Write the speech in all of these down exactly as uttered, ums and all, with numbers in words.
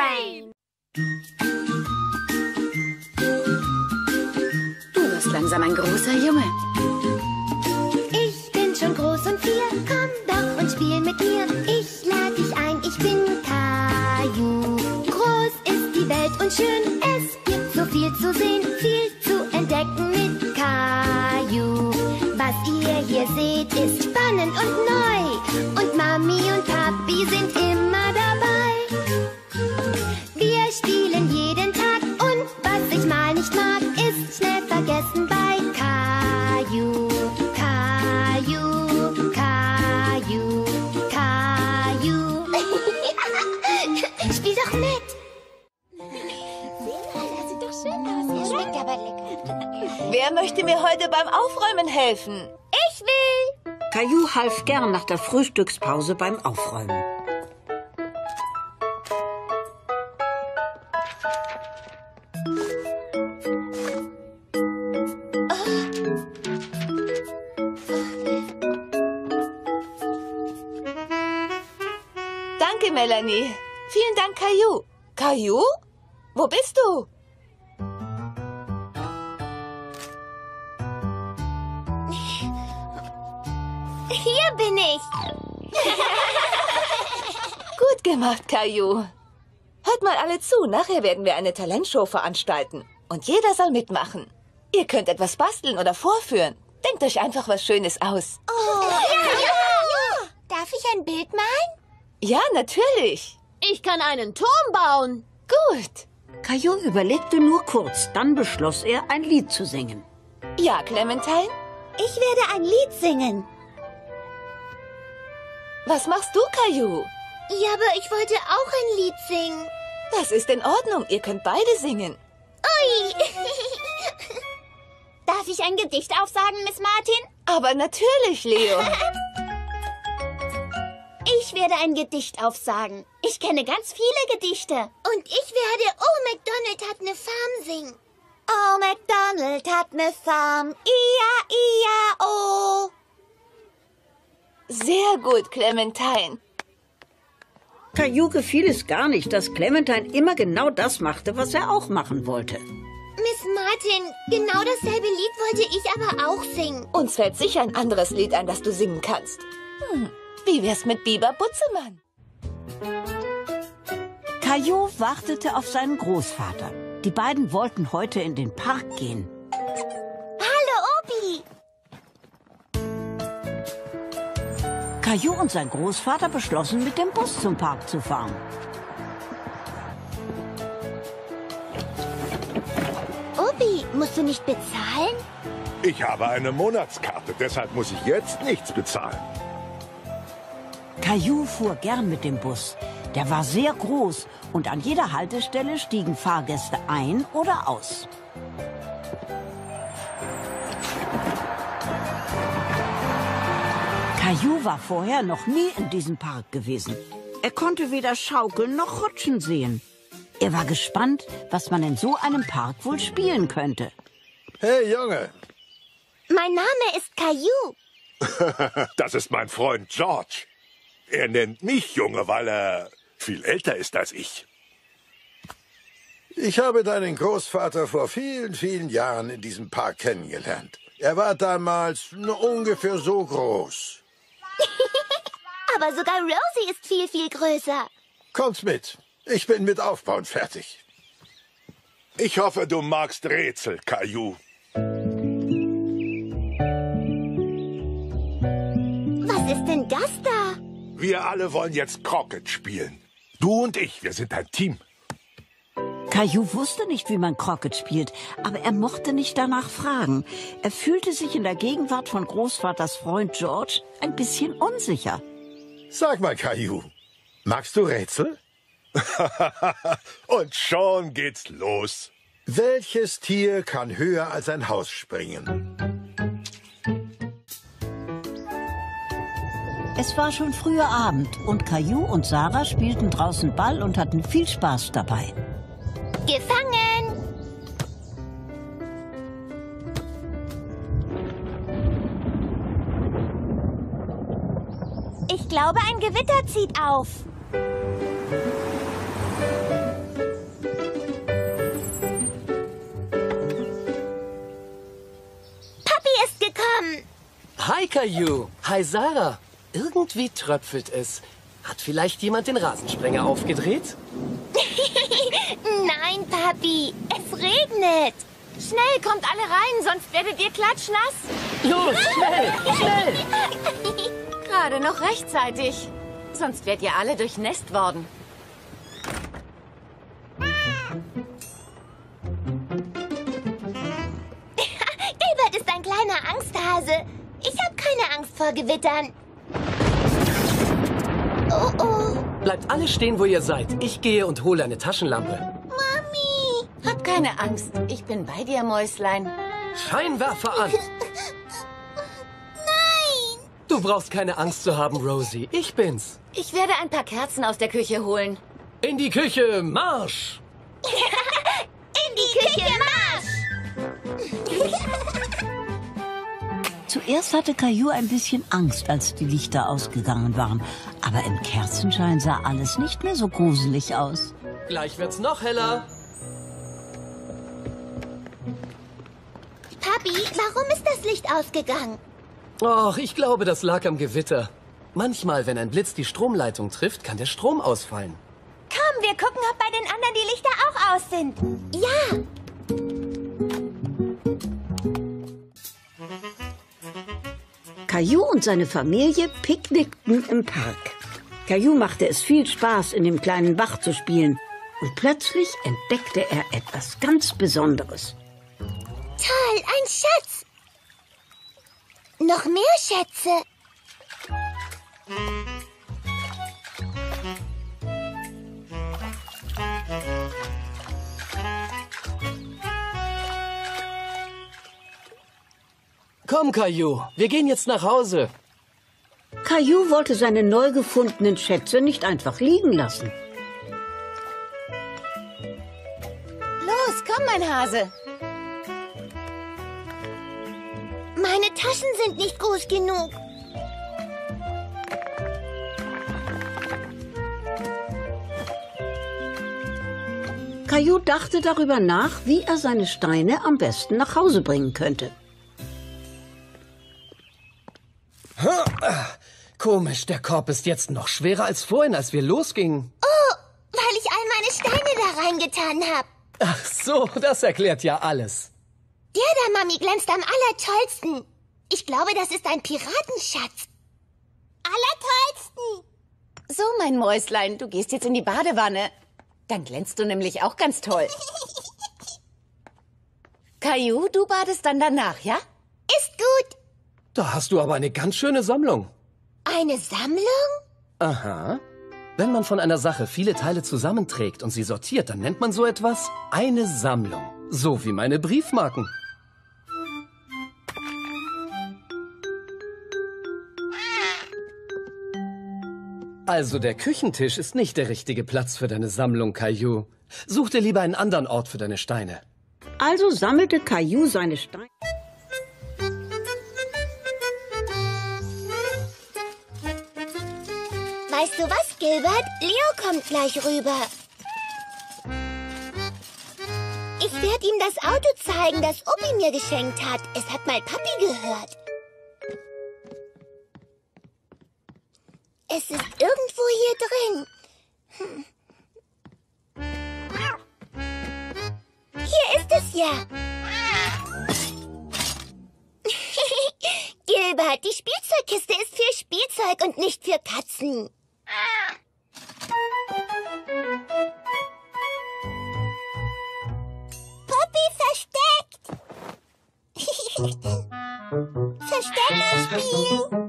Nein! Du wirst langsam ein großer Junge. Ich bin schon groß und vier, komm doch und spiel mit mir. Ich lade dich ein, ich bin Caillou. Groß ist die Welt und schön, es gibt so viel zu sehen, viel zu entdecken mit Caillou. Was ihr hier seht, ist spannend und neu. Und Mami und Papi sind immer dabei. Wir spielen jeden Tag und was ich mal nicht mag, ist schnell vergessen bei Caillou. Caillou, Caillou, Caillou. Spiel doch mit. Das sieht doch schön aus. Schmeckt aber lecker. Wer möchte mir heute beim Aufräumen helfen? Ich will. Caillou half gern nach der Frühstückspause beim Aufräumen. Danke, Melanie. Vielen Dank, Caillou. Caillou? Wo bist du? Hier bin ich. Gut gemacht, Caillou. Hört mal alle zu, nachher werden wir eine Talentshow veranstalten. Und jeder soll mitmachen. Ihr könnt etwas basteln oder vorführen. Denkt euch einfach was Schönes aus. Oh, ja, ja, ja. Darf ich ein Bild malen? Ja, natürlich. Ich kann einen Turm bauen. Gut. Caillou überlegte nur kurz, dann beschloss er, ein Lied zu singen. Ja, Clementine? Ich werde ein Lied singen. Was machst du, Caillou? Ja, aber ich wollte auch ein Lied singen. Das ist in Ordnung. Ihr könnt beide singen. Ui. Darf ich ein Gedicht aufsagen, Miss Martin? Aber natürlich, Leo. Ich werde ein Gedicht aufsagen. Ich kenne ganz viele Gedichte. Und ich werde Oh, MacDonald hat eine Farm singen. Oh, MacDonald hat eine Farm. Ia, ia, oh. Sehr gut, Clementine. Caillou gefiel es gar nicht, dass Clementine immer genau das machte, was er auch machen wollte. Miss Martin, genau dasselbe Lied wollte ich aber auch singen. Uns fällt sicher ein anderes Lied ein, das du singen kannst. Hm, wie wär's mit Biber Butzemann? Caillou wartete auf seinen Großvater. Die beiden wollten heute in den Park gehen. Hallo, Opi. Caillou und sein Großvater beschlossen, mit dem Bus zum Park zu fahren. Opi, musst du nicht bezahlen? Ich habe eine Monatskarte, deshalb muss ich jetzt nichts bezahlen. Caillou fuhr gern mit dem Bus. Der war sehr groß und an jeder Haltestelle stiegen Fahrgäste ein oder aus. Caillou war vorher noch nie in diesem Park gewesen. Er konnte weder schaukeln noch rutschen sehen. Er war gespannt, was man in so einem Park wohl spielen könnte. Hey, Junge. Mein Name ist Caillou. Das ist mein Freund George. Er nennt mich Junge, weil er viel älter ist als ich. Ich habe deinen Großvater vor vielen, vielen Jahren in diesem Park kennengelernt. Er war damals nur ungefähr so groß. Aber sogar Rosie ist viel, viel größer. Kommt mit. Ich bin mit Aufbauen fertig. Ich hoffe, du magst Rätsel, Caillou. Was ist denn das da? Wir alle wollen jetzt Croquet spielen. Du und ich, wir sind ein Team. Caillou wusste nicht, wie man Croquet spielt, aber er mochte nicht danach fragen. Er fühlte sich in der Gegenwart von Großvaters Freund George ein bisschen unsicher. Sag mal, Caillou, magst du Rätsel? Und schon geht's los. Welches Tier kann höher als ein Haus springen? Es war schon früher Abend und Caillou und Sarah spielten draußen Ball und hatten viel Spaß dabei. Gefangen! Ich glaube, ein Gewitter zieht auf. Hi, Caillou. Hi, Sarah. Irgendwie tröpfelt es. Hat vielleicht jemand den Rasensprenger aufgedreht? Nein, Papi, es regnet. Schnell, kommt alle rein, sonst werdet ihr klatschnass. Los, schnell, schnell! Gerade noch rechtzeitig. Sonst wärt ihr alle durchnässt worden. Gilbert ist ein kleiner Angsthase. Ich habe keine Angst vor Gewittern. Oh, oh. Bleibt alle stehen, wo ihr seid. Ich gehe und hole eine Taschenlampe. Mami. Hab keine Angst. Ich bin bei dir, Mäuslein. Scheinwerfer an! Nein. Du brauchst keine Angst zu haben, Rosie. Ich bin's. Ich werde ein paar Kerzen aus der Küche holen. In die Küche, Marsch! In die Küche, Marsch! Zuerst hatte Caillou ein bisschen Angst, als die Lichter ausgegangen waren. Aber im Kerzenschein sah alles nicht mehr so gruselig aus. Gleich wird's noch heller. Papi, warum ist das Licht ausgegangen? Och, ich glaube, das lag am Gewitter. Manchmal, wenn ein Blitz die Stromleitung trifft, kann der Strom ausfallen. Komm, wir gucken, ob bei den anderen die Lichter auch aus sind. Ja. Caillou und seine Familie picknickten im Park. Caillou machte es viel Spaß, in dem kleinen Bach zu spielen. Und plötzlich entdeckte er etwas ganz Besonderes. Toll, ein Schatz. Noch mehr Schätze. Komm, Caillou, wir gehen jetzt nach Hause. Caillou wollte seine neu gefundenen Schätze nicht einfach liegen lassen. Los, komm, mein Hase. Meine Taschen sind nicht groß genug. Caillou dachte darüber nach, wie er seine Steine am besten nach Hause bringen könnte. Komisch, der Korb ist jetzt noch schwerer als vorhin, als wir losgingen. Oh, weil ich all meine Steine da reingetan habe. Ach so, das erklärt ja alles. Der da, Mami, glänzt am allertollsten. Ich glaube, das ist ein Piratenschatz. Allertollsten. So, mein Mäuslein, du gehst jetzt in die Badewanne. Dann glänzt du nämlich auch ganz toll. Caillou, du badest dann danach, ja? Ist gut. Da hast du aber eine ganz schöne Sammlung. Eine Sammlung? Aha. Wenn man von einer Sache viele Teile zusammenträgt und sie sortiert, dann nennt man so etwas eine Sammlung. So wie meine Briefmarken. Also der Küchentisch ist nicht der richtige Platz für deine Sammlung, Caillou. Such dir lieber einen anderen Ort für deine Steine. Also sammelte Caillou seine Steine. Weißt du was, Gilbert? Leo kommt gleich rüber. Ich werde ihm das Auto zeigen, das Opi mir geschenkt hat. Es hat mal Papi gehört. Es ist irgendwo hier drin. Hm. Hier ist es ja. Gilbert, die Spielzeugkiste ist für Spielzeug und nicht für Katzen. Poppy versteckt. Verstecken spielen.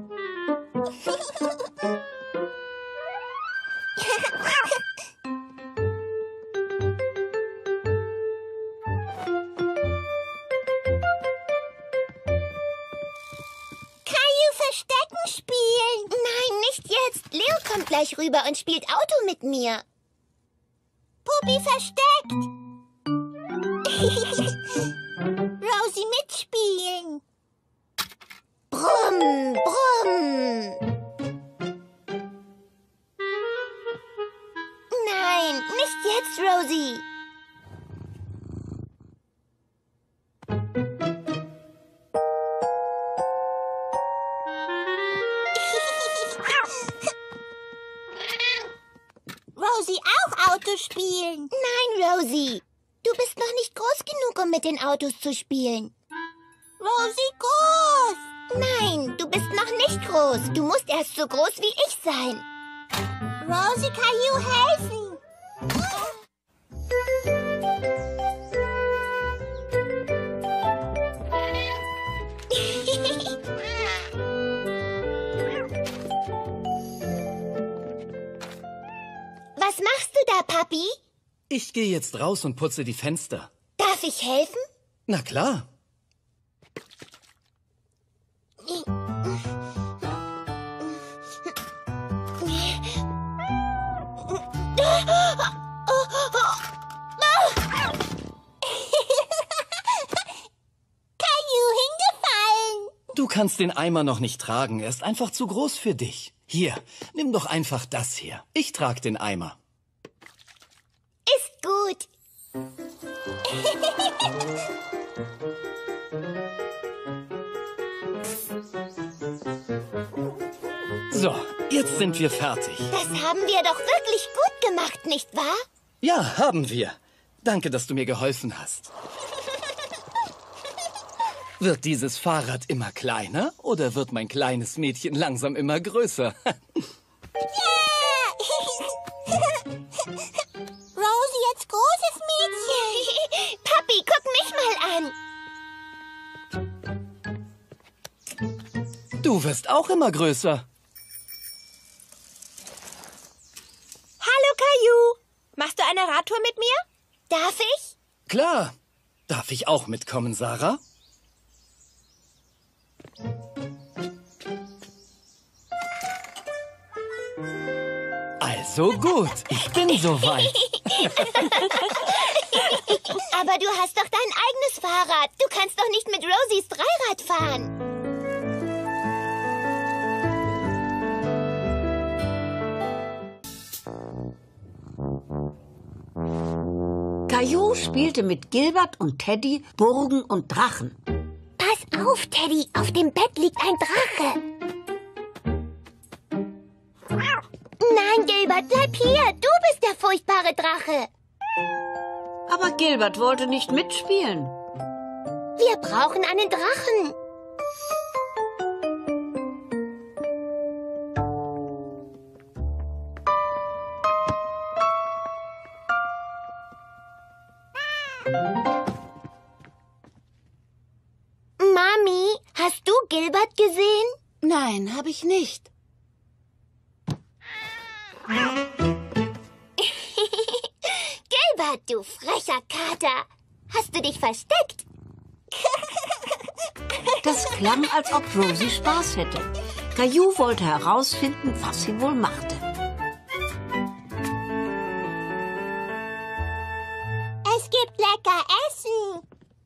Verstecken spielen. Nein, nicht jetzt. Leo kommt gleich rüber und spielt Auto mit mir. Puppi versteckt. Rosie mitspielen. Brumm, brumm. Nein, nicht jetzt, Rosie. Rosie auch Auto spielen? Nein, Rosie. Du bist noch nicht groß genug, um mit den Autos zu spielen. Rosie groß. Nein, du bist noch nicht groß. Du musst erst so groß wie ich sein. Rosie, Caillou helfen. Was machst du da, Papi? Ich gehe jetzt raus und putze die Fenster. Darf ich helfen? Na klar. Du kannst den Eimer noch nicht tragen. Er ist einfach zu groß für dich. Hier, nimm doch einfach das hier. Ich trage den Eimer. Ist gut. So, jetzt sind wir fertig. Das haben wir doch wirklich gut gemacht, nicht wahr? Ja, haben wir. Danke, dass du mir geholfen hast. Wird dieses Fahrrad immer kleiner oder wird mein kleines Mädchen langsam immer größer? Rosie, jetzt großes Mädchen. Papi, guck mich mal an. Du wirst auch immer größer. Hallo, Caillou. Machst du eine Radtour mit mir? Darf ich? Klar. Darf ich auch mitkommen, Sarah? Also gut, ich bin soweit. Aber du hast doch dein eigenes Fahrrad. Du kannst doch nicht mit Rosies Dreirad fahren. Caillou spielte mit Gilbert und Teddy Burgen und Drachen. Pass auf, Teddy. Auf dem Bett liegt ein Drache. Nein, Gilbert, bleib hier. Du bist der furchtbare Drache. Aber Gilbert wollte nicht mitspielen. Wir brauchen einen Drachen. Mami, hast du Gilbert gesehen? Nein, habe ich nicht. Gilbert, du frecher Kater. Hast du dich versteckt? Das klang, als ob Rosie Spaß hätte. Caillou wollte herausfinden, was sie wohl machte. Es gibt lecker Essen.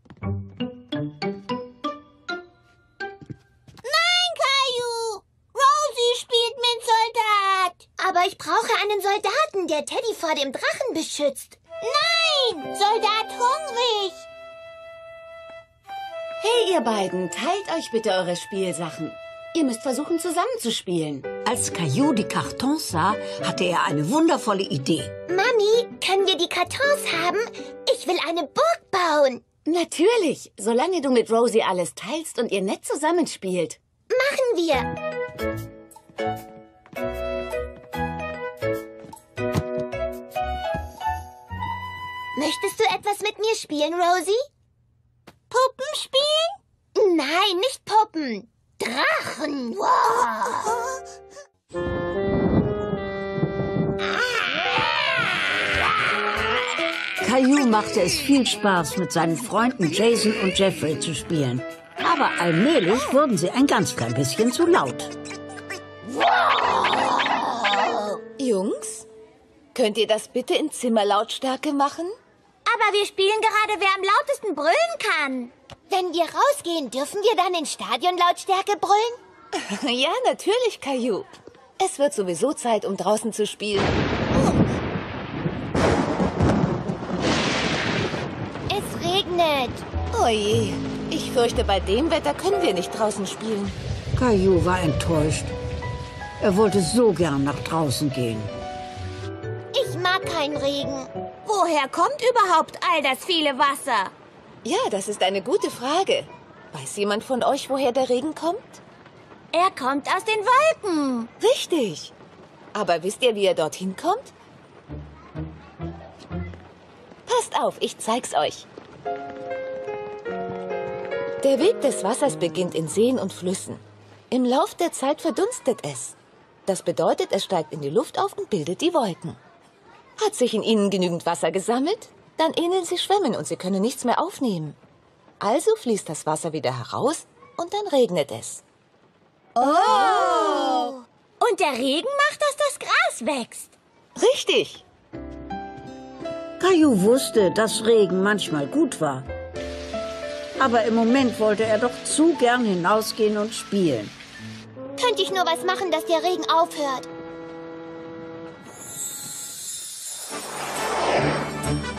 Nein, Caillou. Rosie spielt mit Soldat. Aber ich brauche einen Soldaten, der Teddy vor dem Drachen beschützt. Nein, Soldat hungrig. Hey, ihr beiden, teilt euch bitte eure Spielsachen. Ihr müsst versuchen, zusammenzuspielen. Als Caillou die Kartons sah, hatte er eine wundervolle Idee. Mami, können wir die Kartons haben? Ich will eine Burg bauen. Natürlich, solange du mit Rosie alles teilst und ihr nett zusammenspielt. Machen wir. Möchtest du etwas mit mir spielen, Rosie? Puppen spielen? Nein, nicht Puppen. Drachen. Wow. Caillou machte es viel Spaß, mit seinen Freunden Jason und Jeffrey zu spielen. Aber allmählich wurden sie ein ganz klein bisschen zu laut. Jungs, könnt ihr das bitte in Zimmerlautstärke machen? Aber wir spielen gerade, wer am lautesten brüllen kann. Wenn wir rausgehen, dürfen wir dann in Stadionlautstärke brüllen? Ja, natürlich, Caillou. Es wird sowieso Zeit, um draußen zu spielen. Es regnet. Oh je, ich fürchte, bei dem Wetter können wir nicht draußen spielen. Caillou war enttäuscht. Er wollte so gern nach draußen gehen. Ich mag kein Regen. Woher kommt überhaupt all das viele Wasser? Ja, das ist eine gute Frage. Weiß jemand von euch, woher der Regen kommt? Er kommt aus den Wolken. Richtig. Aber wisst ihr, wie er dorthin kommt? Passt auf, ich zeig's euch. Der Weg des Wassers beginnt in Seen und Flüssen. Im Lauf der Zeit verdunstet es. Das bedeutet, es steigt in die Luft auf und bildet die Wolken. Hat sich in ihnen genügend Wasser gesammelt, dann ähneln sie Schwämmen und sie können nichts mehr aufnehmen. Also fließt das Wasser wieder heraus und dann regnet es. Oh! Und der Regen macht, dass das Gras wächst. Richtig. Caillou wusste, dass Regen manchmal gut war. Aber im Moment wollte er doch zu gern hinausgehen und spielen. Könnte ich nur was machen, dass der Regen aufhört?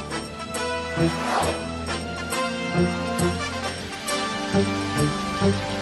Musik